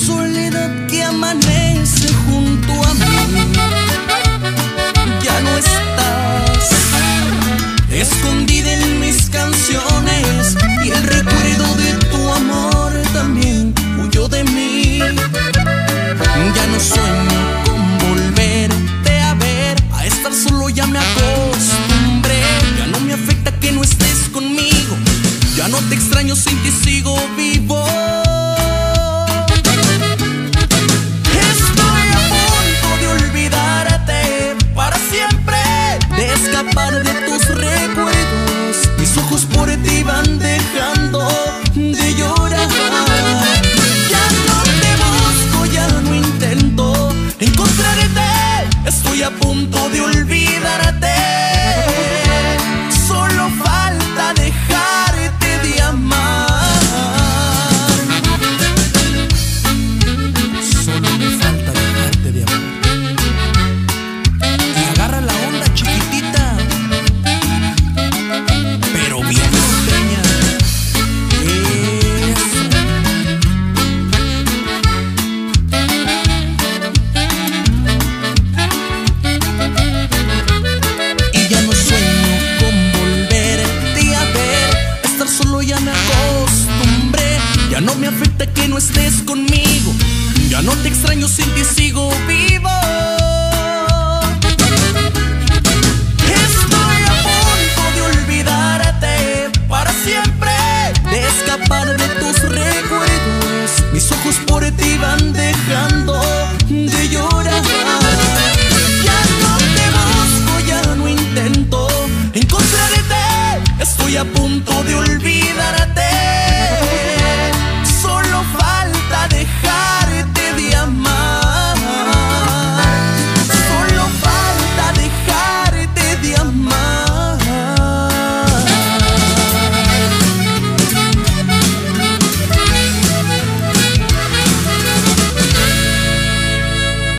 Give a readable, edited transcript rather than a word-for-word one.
soledad que amanece junto a mí. Ya no estás, escondida en mis canciones, y el recuerdo de tu amor también huyó de mí. Ya no sueño con volverte a ver, a estar solo ya me acostumbré. Ya no me afecta que no estés conmigo, ya no te extraño, sin ti sigo vivo. Estoy a punto de olvidarte para siempre, de escapar de tus recuerdos. Mis ojos por ti van dejando de llorar. Ya no te busco, ya no intento encontrarte. Estoy a punto de olvidarte. Solo falta dejarte de amar. Solo me falta dejarte de amar. Y agarra la onda, chiquitita, pero bien norteña. Eso. Y ya no sueño con volverte a ver, estar solo ya me acostumbré. Ya no me afecta que no estés conmigo, ya no te extraño, sin ti sigo vivo. Estoy a punto de olvidarte para siempre, de escapar de tus recuerdos. Mis ojos por ti van dejando de llorar. Ya no te busco, ya no intento encontrarte. Estoy a punto de olvidarte.